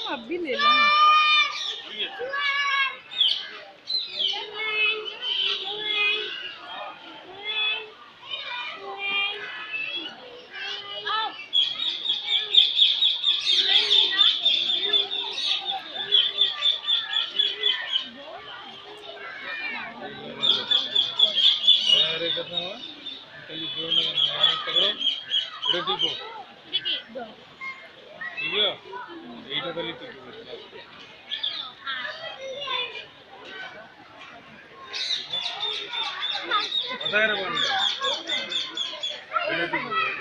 अभी ले लो। अरे कितना हुआ? कल जोड़ ना पकड़ो उड़े टीपो ठीक है एटा कल टीपो पता है ना कौन है उड़े टीपो